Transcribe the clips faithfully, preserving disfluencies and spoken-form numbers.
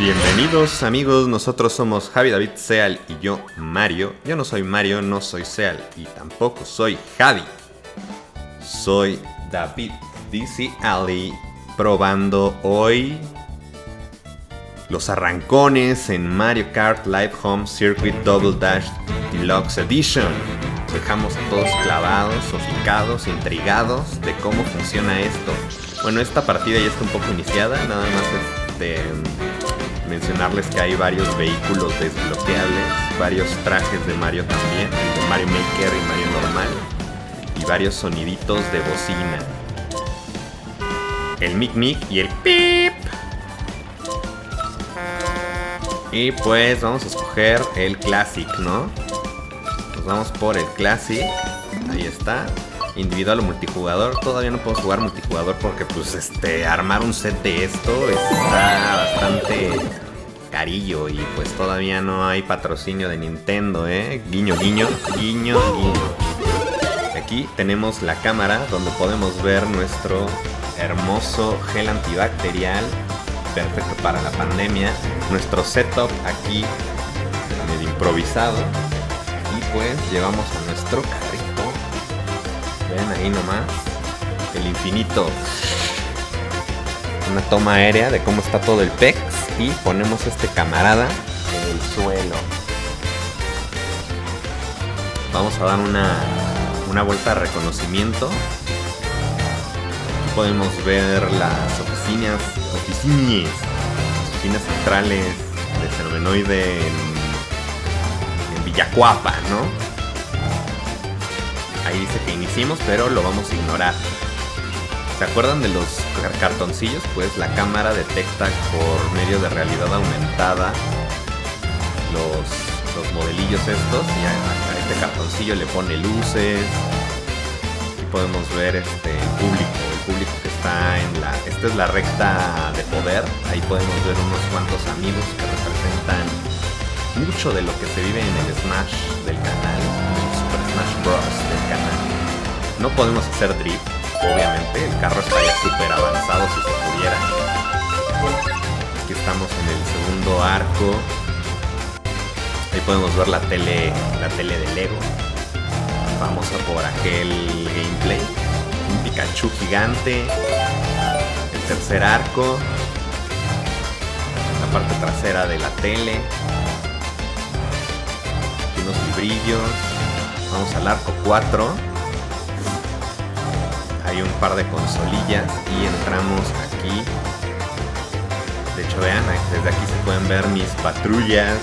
Bienvenidos amigos, nosotros somos Javi, David, Seal y yo, Mario. Yo no soy Mario, no soy Seal y tampoco soy Javi. Soy David D C Ali, probando hoy los arrancones en Mario Kart Live Home Circuit Double Dash Deluxe Edition. Dejamos a todos clavados, soficados, intrigados de cómo funciona esto. Bueno, esta partida ya está un poco iniciada, nada más es de mencionarles que hay varios vehículos desbloqueables, varios trajes de Mario también, el de Mario Maker y Mario normal, y varios soniditos de bocina. El mic mic y el pip. Y pues vamos a escoger el Classic, ¿no? Nos vamos por el Classic. Ahí está. Individual o multijugador. Todavía no podemos jugar multijugador porque pues este armar un set de esto está bastante carillo y pues todavía no hay patrocinio de Nintendo, ¿eh? Guiño, guiño, guiño, guiño. Aquí tenemos la cámara donde podemos ver nuestro hermoso gel antibacterial, perfecto para la pandemia. Nuestro setup aquí medio improvisado. Y pues llevamos a nuestro carrito. Ven ahí nomás. El infinito. Una toma aérea de cómo está todo el pex. Y ponemos este camarada en el suelo. Vamos a dar una, una vuelta de reconocimiento. Aquí podemos ver las oficinas, oficinas, oficinas centrales de Fenomenoide en, en Villacuapa, ¿no? Ahí dice que iniciemos, pero lo vamos a ignorar. ¿Se acuerdan de los cartoncillos? Pues la cámara detecta por medio de realidad aumentada los, los modelillos estos y a, a este cartoncillo le pone luces. Aquí podemos ver este el público, el público que está en la... Esta es la recta de poder. Ahí podemos ver unos cuantos amigos que representan mucho de lo que se vive en el Smash del canal, el Super Smash Bros. Del canal. No podemos hacer drift, obviamente, el carro estaría súper avanzado si se pudiera. Aquí estamos en el segundo arco. Ahí podemos ver la tele, la tele de Lego. Vamos a por aquel gameplay. Un Pikachu gigante. El tercer arco. La parte trasera de la tele. Aquí unos librillos. Vamos al arco cuatro. Hay un par de consolillas y entramos aquí. De hecho, vean, desde aquí se pueden ver mis patrullas.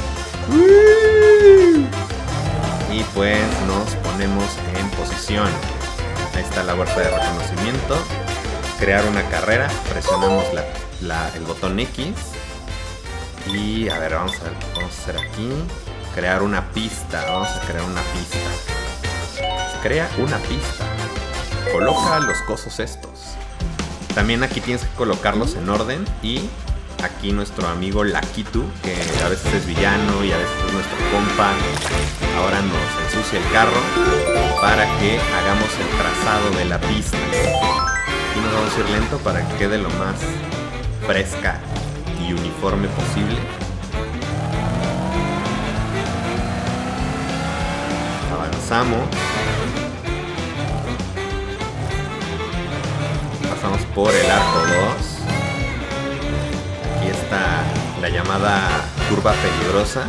Y pues nos ponemos en posición. Ahí está la vuelta de reconocimiento. Crear una carrera. Presionamos la, la, el botón X. Y a ver, vamos a ver qué podemos hacer aquí. Crear una pista. Vamos a crear una pista. Crea una pista. Coloca los cosos estos. También aquí tienes que colocarlos en orden. Y aquí nuestro amigo Lakitu, que a veces es villano y a veces es nuestro compa, ahora nos ensucia el carro para que hagamos el trazado de la pista. Aquí nos vamos a ir lento para que quede lo más fresca y uniforme posible. Avanzamos. Pasamos por el arco dos. Aquí está la llamada curva peligrosa.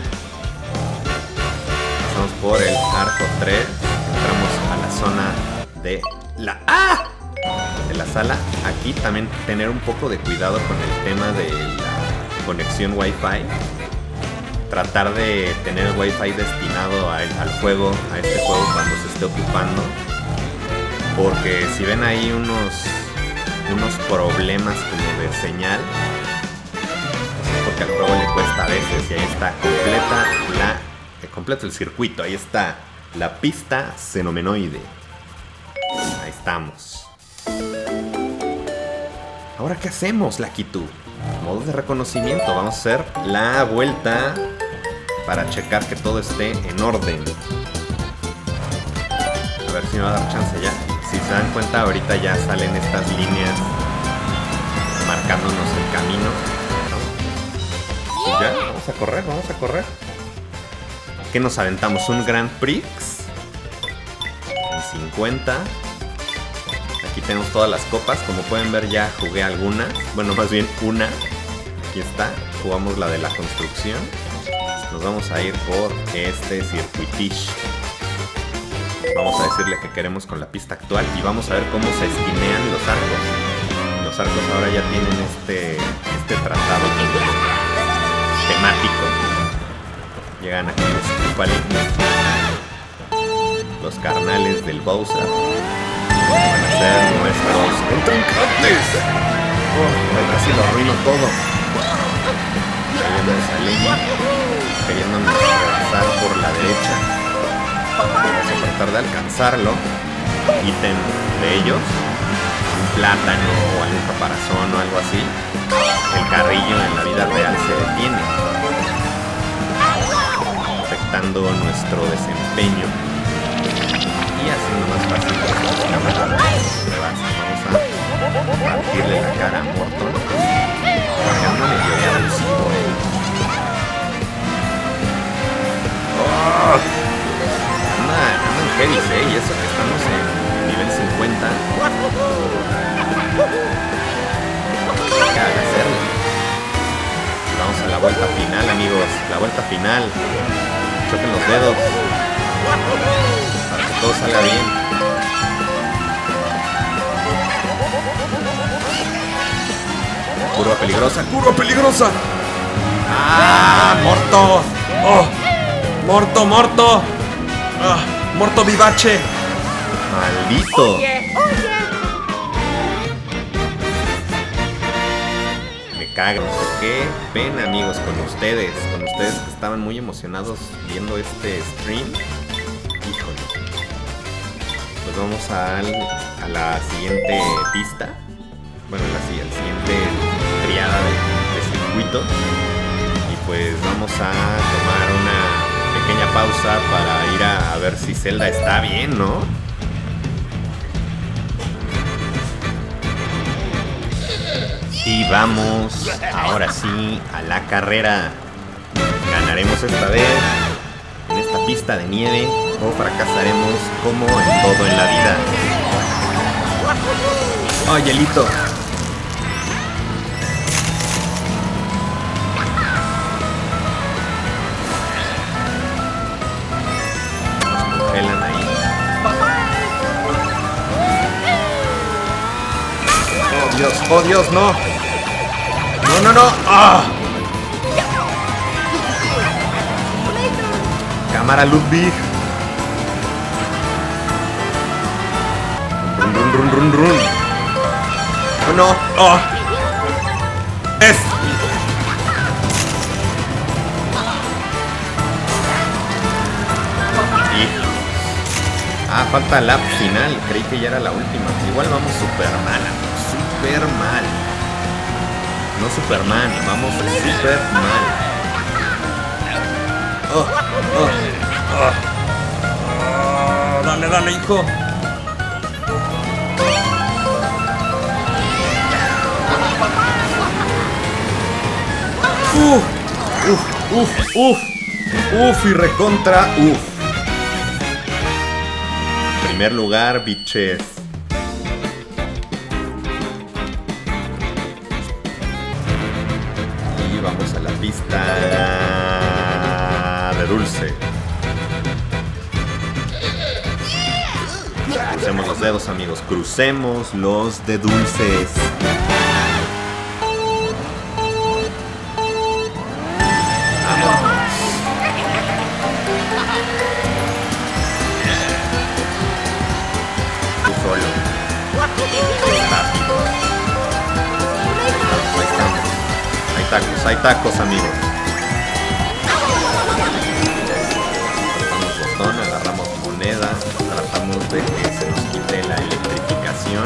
Pasamos por el arco tres. Entramos a la zona de la ¡Ah! de la sala. Aquí también tener un poco de cuidado con el tema de la conexión Wi-Fi. Tratar de tener el Wi-Fi destinado a, al juego, a este juego cuando se esté ocupando. Porque si ven ahí unos unos problemas como de señal, porque al juego le cuesta a veces. Y ahí está completa la eh, completo el circuito. Ahí está la pista Fenomenoide. Ahí estamos. Ahora ¿qué hacemos, Lakitu? Modo de reconocimiento. Vamos a hacer la vuelta para checar que todo esté en orden. A ver si me va a dar chance ya. Si se dan cuenta, ahorita ya salen estas líneas marcándonos el camino, ¿no? vamos a correr, vamos a correr. ¿Qué nos aventamos? ¿Un Grand Prix? En cincuenta. Aquí tenemos todas las copas. Como pueden ver, ya jugué algunas. Bueno, más bien una. Aquí está. Jugamos la de la construcción. Nos vamos a ir por este circuitish. Vamos a decirle que queremos con la pista actual. Y vamos a ver cómo se esquinean los arcos. Los arcos ahora ya tienen este, este tratado temático. Llegan aquí los Koopalings, los carnales del Bowser. Van a ser nuestros contrincantes. Oh, casi lo arruino todo. Tenemos a Lemmy queriéndonos avanzar por la derecha. Vamos a tratar de alcanzarlo. Ítem de ellos, un plátano o algún caparazón o algo así. El carrillo en la vida real se detiene, afectando nuestro desempeño y haciendo más fácil las pruebas. Vamos a partirle la cara a Morton, porque anda medio de abusivo, ¿eh? Oh, anda, anda en heavy, ¿eh? Y eso que estamos en nivel cincuenta. Hay que hacerlo. Vamos a la vuelta final, amigos. La vuelta final. Choquen los dedos para que todo salga bien. Curva peligrosa, curva peligrosa. ¡Ah! ¡Morto! ¡Oh! ¡Morto, morto! ¡Ah! ¡Morto vivace! ¡Maldito! Me cago. Qué pena, amigos, con ustedes. Con ustedes que estaban muy emocionados viendo este stream. Híjole. Pues vamos al, a la siguiente pista. Bueno, la, la siguiente triada de, de circuito. Y pues vamos a tomar una pequeña pausa para ir a, a ver si Zelda está bien, ¿no? Y vamos, ahora sí, a la carrera. ¿Ganaremos esta vez en esta pista de nieve o fracasaremos como en todo en la vida? ¡Oh, hielito! Nos congelan ahí. ¡Oh, Dios! ¡Oh, Dios! ¡No! ¡No, no, no! ¡Ah! Cámara Ludwig. Run, run, run, run, run. ¡Oh, no! ¡Oh! ¡Es! Ah, falta lap final. Creí que ya era la última. Igual vamos super mal, super mal. No Superman, vamos super mal. Oh, oh, oh. Oh, dale, dale, hijo. Uf, uf, uf, uf. Uf y recontra, uf. Primer lugar, bitches. Y vamos a la pista de dulce. Crucemos los dedos, amigos. Crucemos los de dulces. Hay tacos, hay tacos, amigos. Apretamos botón, agarramos moneda, tratamos de que se nos quite la electrificación.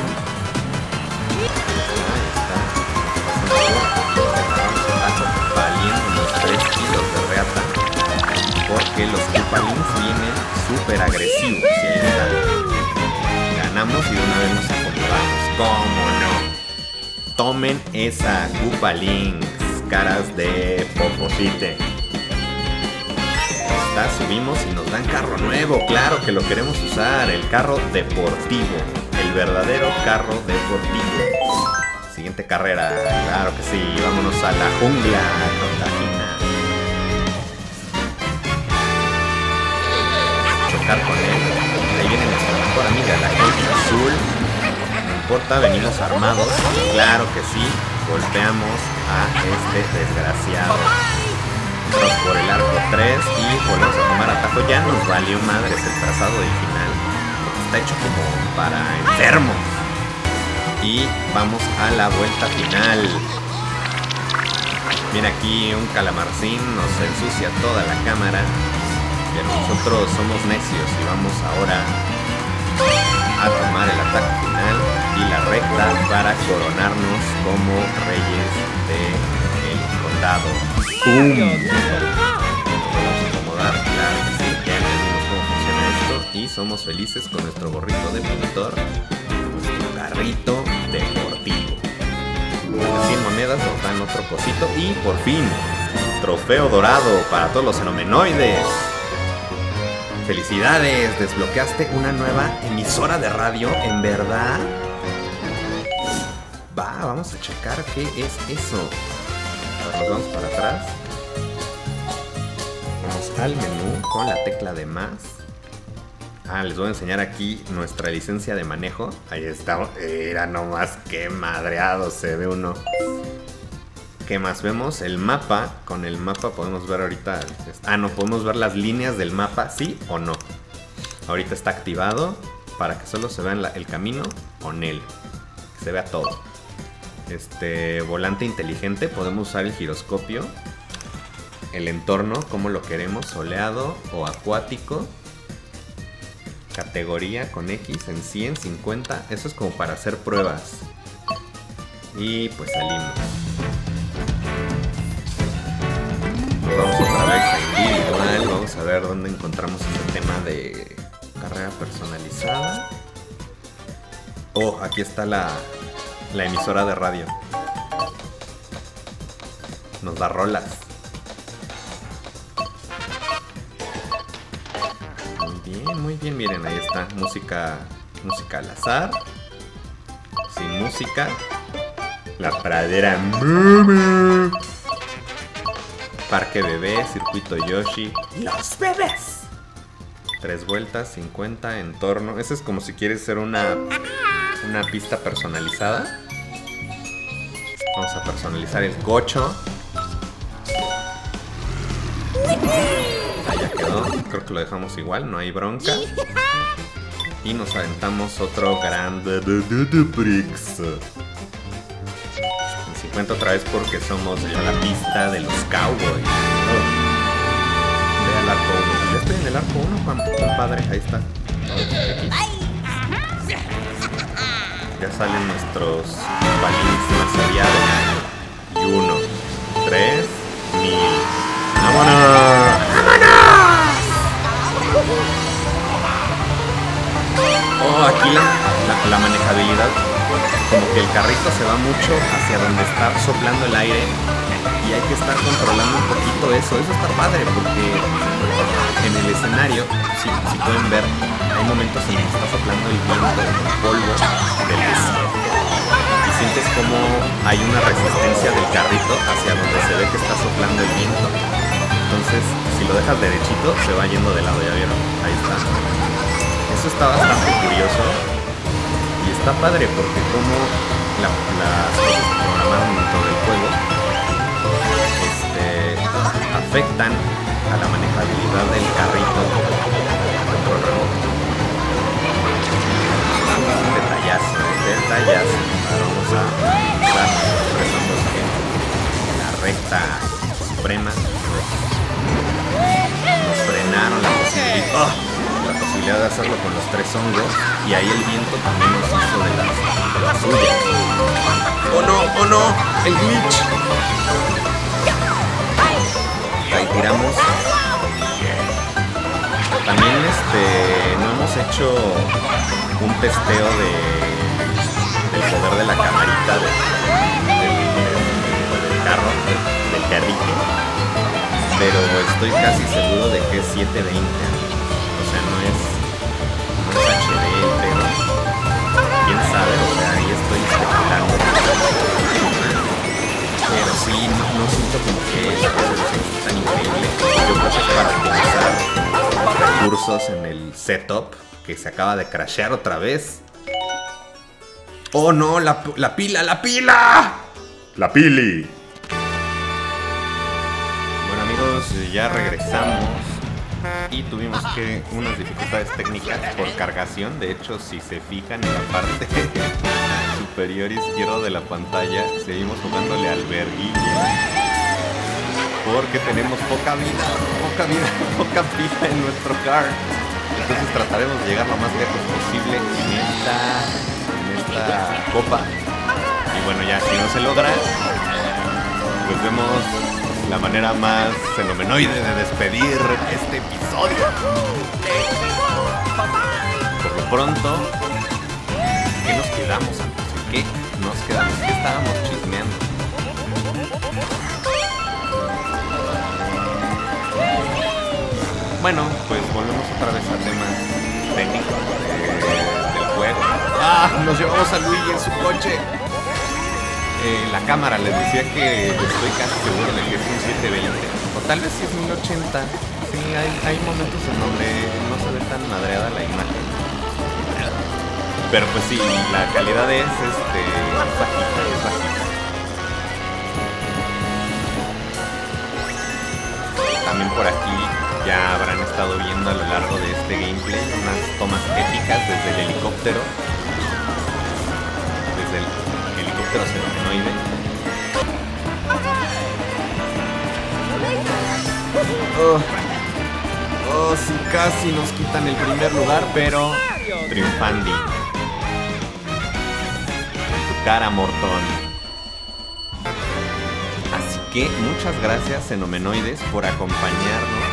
Ahí está. Estamos valiendo unos tres kilos de reata, porque los Koopalings vienen súper agresivos. Y ahí está. Ganamos y de una vez nos acomodamos. ¿Cómo no? Tomen esa Koopalings, caras de poposite. está, subimos y nos dan carro nuevo. Claro que lo queremos usar, el carro deportivo, el verdadero carro deportivo. Siguiente carrera, claro que sí, vámonos a la jungla Contagina. Chocar con él, ahí viene nuestra mejor amiga, la Coach Azul. No importa, venimos armados, claro que sí, golpeamos a este desgraciado. Vamos por el arco tres y volvemos a tomar atajo. Ya nos valió madres el trazado original, porque está hecho como para enfermos. Y vamos a la vuelta final. Mira, aquí un calamarcín nos ensucia toda la cámara, pero nosotros somos necios y vamos ahora a tomar el ataque final y la recta para coronarnos como reyes del condado. ¡Pum! Vamos a acomodar, claro que sí, ya entendimos cómo funciona esto y somos felices con nuestro gorrito de pintor, nuestro carrito deportivo. cien monedas nos dan otro cosito y por fin, trofeo dorado para todos los fenomenoides. ¡Felicidades! Desbloqueaste una nueva emisora de radio, ¿en verdad? Va, vamos a checar qué es eso. Ahora nos vamos para atrás. Vamos al menú con la tecla de más. Ah, les voy a enseñar aquí nuestra licencia de manejo. Ahí está. Era nomás que madreado se ve uno. ¿Qué más vemos? El mapa. Con el mapa podemos ver ahorita... Ah, no, podemos ver las líneas del mapa, sí o no. Ahorita está activado para que solo se vea la, el camino con él. Que se vea todo. Este volante inteligente. Podemos usar el giroscopio. El entorno, como lo queremos, soleado o acuático. Categoría con X en cien, cincuenta. Eso es como para hacer pruebas. Y pues salimos. Vamos otra vez a individual. Vamos a ver dónde encontramos este tema de carrera personalizada. Oh, aquí está la, la emisora de radio. Nos da rolas. Muy bien, muy bien. Miren, ahí está. Música, música al azar. Sin música. La pradera. Parque bebé, circuito Yoshi. Los bebés. Tres vueltas, cincuenta, entorno. Ese es como si quieres hacer una, una pista personalizada. Vamos a personalizar el cocho. Ahí ya quedó. Creo que lo dejamos igual, no hay bronca. Y nos aventamos otro grande de Prix. cincuenta otra vez porque somos ya la pista de los cowboys. Oh. Ve al arco uno. Ya estoy en el arco uno, compadre. Ahí está. Ya salen nuestros balines más aviados. Y uno, tres, mil. ¡Vámonos! ¡Vámonos! Oh, aquí la, la, la manejabilidad. Como que el carrito se va mucho hacia donde está soplando el aire y hay que estar controlando un poquito eso. Eso está padre porque en el escenario, si, si pueden ver, hay momentos en que está soplando el viento, el polvo del desierto y sientes como hay una resistencia del carrito hacia donde se ve que está soplando el viento. Entonces, si lo dejas derechito, se va yendo de lado, ¿ya vieron? Ahí está. Eso está bastante curioso. Y está padre porque como la, las cosas que programaron dentro del juego este, afectan a la manejabilidad del carrito control remoto. Es un detallazo, detallazo. Ahora vamos a usar rezando la recta suprema. Nos frenaron la posibilidad. ¡Oh! La posibilidad de hacerlo con los tres hongos y ahí el viento también nos hizo de las, de las suyas. ¡Oh no! ¡Oh no! ¡El glitch! Ahí tiramos. También este no hemos hecho un testeo de del poder de la camarita de, del, del, del carro, del, del carrito. pero estoy casi seguro de que es setecientos veinte. O sea, no es, no es H D, pero quién sabe, o sea, ahí estoy especulando. Pero sí, no, no siento como que la resolución es tan increíble. Yo creo que es para utilizar recursos en el setup que se acaba de crashear otra vez. ¡Oh no! ¡La, la pila! ¡La pila! ¡La pili! Bueno amigos, ya regresamos y tuvimos que unas dificultades técnicas por cargación. De hecho, si se fijan en la parte superior izquierda de la pantalla, seguimos jugándole al verguille porque tenemos poca vida, poca vida, poca pila en nuestro car. Entonces trataremos de llegar lo más lejos posible en esta, en esta copa. Y bueno, ya si no se logra, pues vemos la manera más fenomenoide de despedir este episodio. Por lo pronto, ¿qué nos quedamos, amigos? ¿Qué nos quedamos? ¿Qué estábamos chismeando? Bueno, pues volvemos otra vez a temas técnicos de, del juego. ¡Ah! Nos llevamos a Luigi en su coche. Eh, la cámara, les decía que estoy casi seguro de que es un setecientos veinte. O tal vez sí es mil ochenta. Sí, hay, hay momentos en donde no se ve tan madreada la imagen. Pero pues sí, la calidad es este, bajita, es bajita. También por aquí ya habrán estado viendo a lo largo de este gameplay unas tomas épicas desde el helicóptero. Desde el helicóptero fenomenoide. Oh, oh, sí, casi nos quitan el primer lugar, pero triunfandi. Tu cara, Mortón. Así que muchas gracias, fenomenoides, por acompañarnos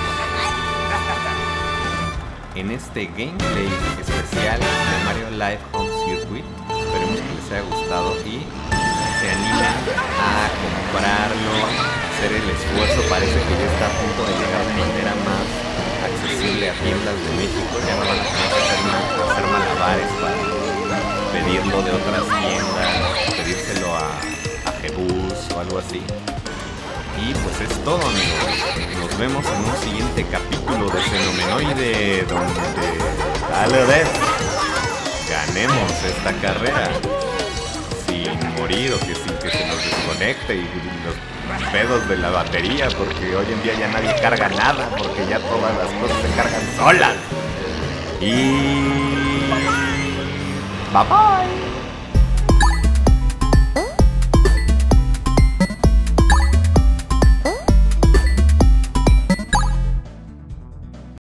en este gameplay especial de Mario Life Home Circuit. Esperemos que les haya gustado y se animen a comprarlo, hacer el esfuerzo. Parece que ya está a punto de llegar de manera más accesible a tiendas de México. Ya no van a tener que hacer, mal, hacer malabares para pedirlo de otras tiendas, pedírselo a, a Jebus o algo así. Y pues es todo, amigos. Nos vemos en un siguiente capítulo de Fenomenoide, donde tal vez ganemos esta carrera sin morir o que sin que se nos desconecte y los pedos de la batería, porque hoy en día ya nadie carga nada, porque ya todas las cosas se cargan solas. Y bye bye.